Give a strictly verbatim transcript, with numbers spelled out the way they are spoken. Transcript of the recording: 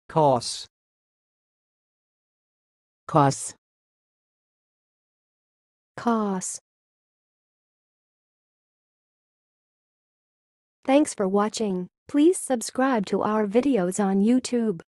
cosse, cosse, cosse. Thanks for watching. Please subscribe to our videos on YouTube.